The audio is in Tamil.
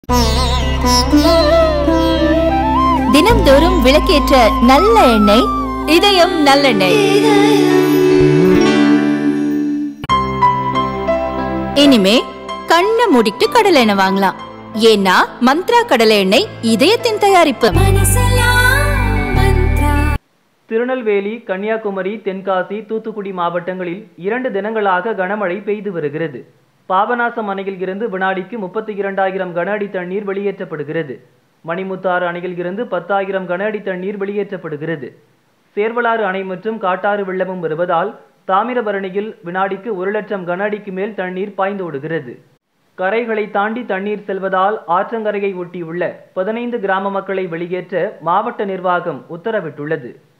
தினம்தோறும் விளக்கேற்ற நல்ல எண்ணெய் இதயம் நல்லெண்ணெய். இனிமே கண்ணை மூடிட்டு கடலை எண்ணெய் வாங்கலாம். ஏன்னா மந்த்ரா கடலை எண்ணெய் இதயத்தின் தயாரிப்பு. திருநெல்வேலி, கன்னியாகுமரி, தென்காசி, தூத்துக்குடி மாவட்டங்களில் 2 தினங்களாக கனமழை பெய்து வருகிறது. பாபநாசம் அணையில் இருந்து வினாடிக்கு 32,000 கன அடி தண்ணீர் வெளியேற்றப்படுகிறது. மணிமுத்தாறு அணையில் இருந்து 10,000 கன அடி தண்ணீர் வெளியேற்றப்படுகிறது. சேர்வலாறு அணை மற்றும் காட்டாறு வெள்ளமும் வருவதால் தாமிரபரணியில் வினாடிக்கு 1,00,000 கன அடிக்கு மேல் தண்ணீர் பாய்ந்தோடுகிறது. கரைகளை தாண்டி தண்ணீர் செல்வதால் ஆற்றங்கரையை ஒட்டியுள்ள 15 கிராம மக்களை வெளியேற்ற மாவட்ட நிர்வாகம் உத்தரவிட்டுள்ளது.